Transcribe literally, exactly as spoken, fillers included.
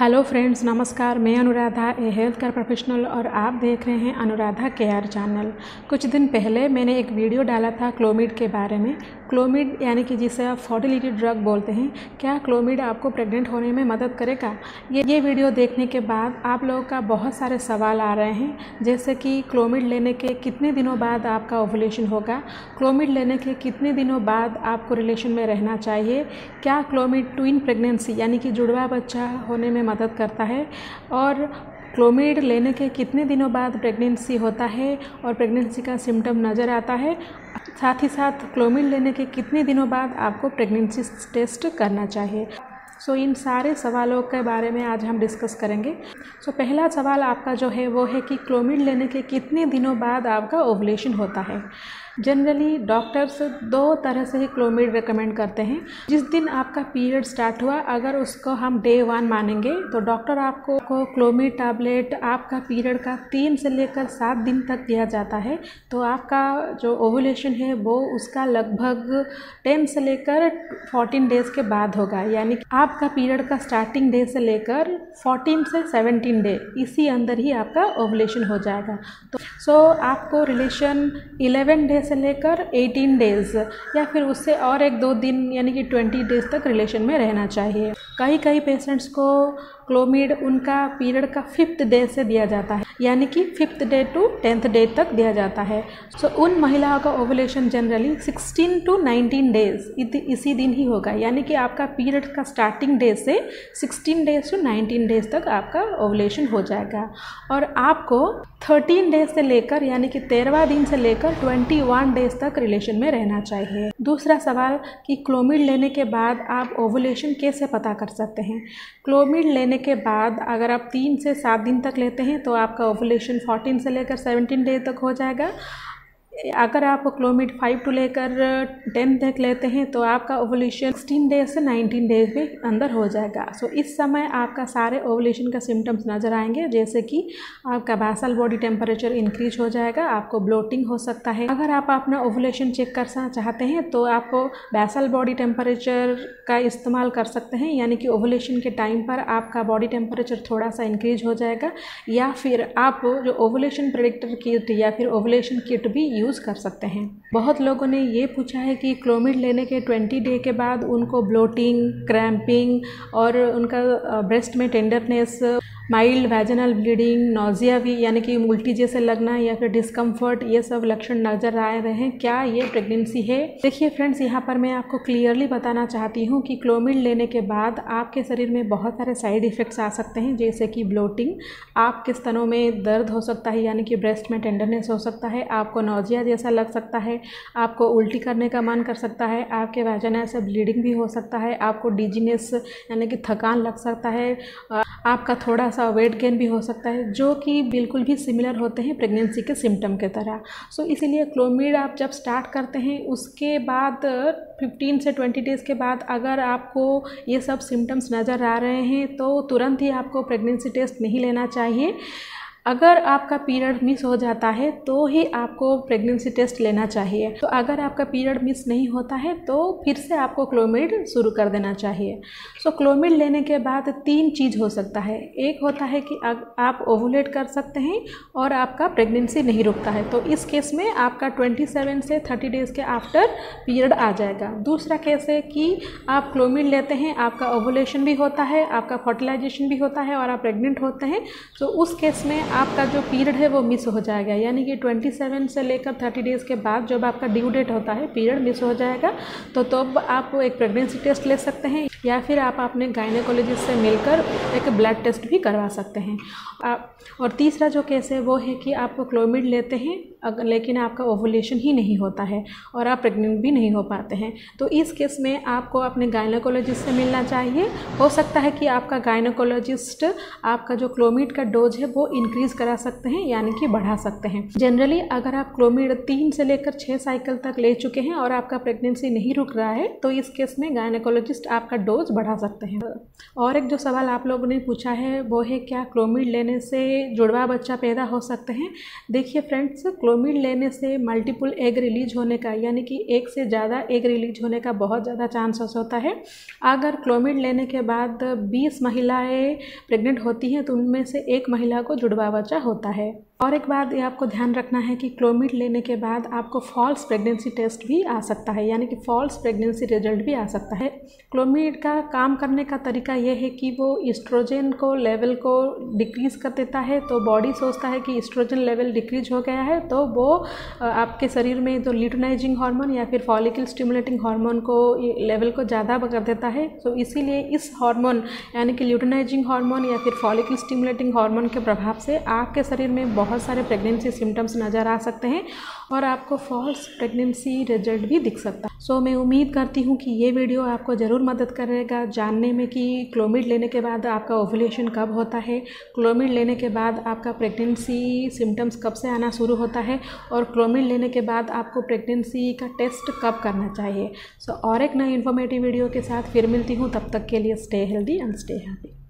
Hello friends, नमस्कार। मैं Anuradha, a health care professional, और आप देख रहे हैं अनुराधा केयर चैनल। कुछ दिन पहले मैंने एक वीडियो डाला था क्लोमिड के बारे में। क्लोमिड यानी कि जिसे आप फर्टिलिटी ड्रग बोलते हैं, क्या क्लोमिड आपको प्रेग्नेंट होने में मदद करेगा? ये ये वीडियो देखने के बाद आप लोगों का बहुत सारे सवाल आ रहे हैं, जैसे कि क्लोमिड लेने के कितने दिनों बाद आपका ओवुलेशन होगा, क्लोमिड लेने के कितने दिनों बाद आपको रिलेशन में रहना चाहिए, क्या क्लोमिड ट्विन प्रेगनेंसी यानी कि जुड़वा बच्चा होने में मदद करता है, और क्लोमिड लेने के कितने दिनों बाद प्रेगनेंसी होता है और प्रेगनेंसी का सिम्टम नज़र आता है। साथ ही साथ क्लोमिड लेने के कितने दिनों बाद आपको प्रेगनेंसी टेस्ट करना चाहिए। सो so, इन सारे सवालों के बारे में आज हम डिस्कस करेंगे। सो so, पहला सवाल आपका जो है वो है कि क्लोमिड लेने के कितने दिनों बाद आपका ओवुलेशन होता है। जनरली डॉक्टर्स दो तरह से ही क्लोमिड रेकमेंड करते हैं। जिस दिन आपका पीरियड स्टार्ट हुआ, अगर उसको हम डे वन मानेंगे तो डॉक्टर आपको को क्लोमिड टैबलेट आपका पीरियड का तीन से लेकर सात दिन तक दिया जाता है। तो आपका जो ओवुलेशन है वो उसका लगभग टेन से लेकर फोर्टीन डेज़ के बाद होगा, यानी कि आपका पीरियड का स्टार्टिंग डे से लेकर फोर्टीन से सेवनटीन डे इसी अंदर ही आपका ओवुलेशन हो जाएगा। तो सो so, आपको रिलेशन इलेवन डे से लेकर एटीन डेज़ या फिर उससे और एक दो दिन यानी कि ट्वेंटी डेज़ तक रिलेशन में रहना चाहिए। कई कई पेशेंट्स को क्लोमिड उनका पीरियड का फिफ्थ डे से दिया जाता है, यानी कि fifth day to tenth day तक दिया जाता है। सो so, उन महिलाओं का ovulation generally sixteen to nineteen days इसी दिन ही होगा, यानी कि आपका पीरियड का स्टार्टिंग डे से sixteen days to nineteen days तक आपका ओवुलेशन हो जाएगा। और आपको थर्टीन डेज से लेकर यानी कि तेरहवां दिन से लेकर ट्वेंटी वन डेज तक रिलेशन में रहना चाहिए। दूसरा सवाल कि क्लोमिड लेने के बाद आप ओवुलेशन कैसे पता कर सकते हैं। क्लोमिड लेने के बाद अगर आप तीन से सात दिन तक लेते हैं तो आपका ओवुलेशन फोर्टीन से लेकर सेवनटीन डे तक हो जाएगा। अगर आप क्लोमिड फाइव टू लेकर टेन तक लेते हैं तो आपका ओवुलेशन सिक्सटीन डेज से नाइनटीन डेज में अंदर हो जाएगा। सो so, इस समय आपका सारे ओवुलेशन का सिम्टम्स नज़र आएंगे, जैसे कि आपका बेसल बॉडी टेम्परेचर इंक्रीज हो जाएगा, आपको ब्लोटिंग हो सकता है। अगर आप अपना ओवुलेशन चेक करना चाहते हैं तो आप बेसल बॉडी टेम्परेचर का इस्तेमाल कर सकते हैं, यानी कि ओवुलेशन के टाइम पर आपका बॉडी टेम्परेचर थोड़ा सा इंक्रीज हो जाएगा। या फिर आप जो ओवुलेशन प्रेडिक्टर किट या फिर ओवुलेशन किट भी यूज़ कर सकते हैं। बहुत लोगों ने ये पूछा है कि क्लोमिड लेने के ट्वेंटी डे के बाद उनको ब्लोटिंग, क्रैम्पिंग और उनका ब्रेस्ट में tenderness, mild vaginal bleeding, nausea भी यानी कि उल्टी जैसे लगना या फिर डिस्कम्फर्ट, ये सब लक्षण नज़र आ रहे हैं, क्या ये प्रेगनेंसी है? देखिए फ्रेंड्स, यहाँ पर मैं आपको क्लियरली बताना चाहती हूँ कि क्लोमिड लेने के बाद आपके शरीर में बहुत सारे साइड इफ़ेक्ट्स आ सकते हैं, जैसे कि ब्लोटिंग, आपके स्तनों में दर्द हो सकता है यानी कि ब्रेस्ट में टेंडरनेस हो सकता है, आपको नोजिया जैसा लग सकता है, आपको उल्टी करने का मन कर सकता है, आपके वैजिना से ब्लीडिंग भी हो सकता है, आपको डिजीनेस यानी कि थकान लग सकता है, आपका थोड़ा सा वेट गेन भी हो सकता है, जो कि बिल्कुल भी सिमिलर होते हैं प्रेगनेंसी के सिम्टम के तरह। सो so, इसीलिए क्लोमिड आप जब स्टार्ट करते हैं उसके बाद फिफ्टीन से ट्वेंटी डेज़ के बाद अगर आपको ये सब सिम्टम्स नज़र आ रहे हैं तो तुरंत ही आपको प्रेगनेंसी टेस्ट नहीं लेना चाहिए। अगर आपका पीरियड मिस हो जाता है तो ही आपको प्रेगनेंसी टेस्ट लेना चाहिए। तो अगर आपका पीरियड मिस नहीं होता है तो फिर से आपको क्लोमिड शुरू कर देना चाहिए। सो so, क्लोमिड लेने के बाद तीन चीज़ हो सकता है। एक होता है कि आप ओवुलेट कर सकते हैं और आपका प्रेगनेंसी नहीं रुकता है, तो इस केस में आपका ट्वेंटी सेवन से थर्टी डेज़ के आफ्टर पीरियड आ जाएगा। दूसरा केस है कि आप क्लोमिड लेते हैं, आपका ओवुलेशन भी होता है, आपका फर्टिलाइजेशन भी होता है और आप प्रेग्नेंट होते हैं, तो उस केस में आपका जो पीरियड है वो मिस हो जाएगा, यानी कि ट्वेंटी सेवन से लेकर थर्टी डेज़ के बाद जब आपका ड्यू डेट होता है पीरियड मिस हो जाएगा, तो तब तो आप एक प्रेगनेंसी टेस्ट ले सकते हैं या फिर आप अपने गायनेकोलॉजिस्ट से मिलकर एक ब्लड टेस्ट भी करवा सकते हैं। आप और तीसरा जो केस है वो है कि आप क्लोमिड लेते हैं लेकिन आपका ओवुलेशन ही नहीं होता है और आप प्रेग्नेंट भी नहीं हो पाते हैं, तो इस केस में आपको अपने गायनेकोलॉजिस्ट से मिलना चाहिए। हो सकता है कि आपका गायनेकोलॉजिस्ट आपका जो क्लोमिड का डोज है वो इंक्रीज डिक्रीज़ करा सकते हैं यानी कि बढ़ा सकते हैं। जनरली अगर आप क्लोमिड तीन से लेकर छः साइकिल तक ले चुके हैं और आपका प्रेगनेंसी नहीं रुक रहा है तो इस केस में गायनेकोलॉजिस्ट आपका डोज बढ़ा सकते हैं। और एक जो सवाल आप लोगों ने पूछा है वो है क्या क्लोमिड लेने से जुड़वा बच्चा पैदा हो सकते हैं। देखिए फ्रेंड्स, क्लोमिड लेने से मल्टीपल एग रिलीज होने का यानी कि एक से ज़्यादा एग रिलीज होने का बहुत ज़्यादा चांसेस होता है। अगर क्लोमिड लेने के बाद बीस महिलाएं प्रेग्नेंट होती हैं तो उनमें से एक महिला को जुड़वा बच्चा होता है। और एक बात ये आपको ध्यान रखना है कि क्लोमिड लेने के बाद आपको फॉल्स प्रेगनेंसी टेस्ट भी आ सकता है यानी कि फॉल्स प्रेगनेंसी रिजल्ट भी आ सकता है। क्लोमिड का काम करने का तरीका यह है कि वो ईस्ट्रोजन को लेवल को डिक्रीज़ कर देता है, तो बॉडी सोचता है कि ईस्ट्रोजन लेवल डिक्रीज हो गया है तो वो आपके शरीर में तो ल्यूटिनाइजिंग हार्मोन या फिर फॉलिकल स्टिमुलेटिंग हार्मोन को लेवल को ज़्यादा कर देता है। तो इसीलिए इस हार्मोन यानी कि ल्यूटिनाइजिंग हार्मोन या फिर फॉलिकल स्टिमुलेटिंग हार्मोन के प्रभाव से आपके शरीर में बहुत सारे प्रेगनेंसी सिम्टम्स नज़र आ सकते हैं और आपको फॉल्स प्रेगनेंसी रिजल्ट भी दिख सकता है। सो so, मैं उम्मीद करती हूँ कि ये वीडियो आपको ज़रूर मदद करेगा जानने में कि क्लोमिड लेने के बाद आपका ओव्यूलेशन कब होता है, क्लोमिड लेने के बाद आपका प्रेगनेंसी सिम्टम्स कब से आना शुरू होता है और क्लोमिड लेने के बाद आपको प्रेगनेंसी का टेस्ट कब करना चाहिए। सो so, और एक नई इन्फॉर्मेटिव वीडियो के साथ फिर मिलती हूँ, तब तक के लिए stay healthy and stay happy.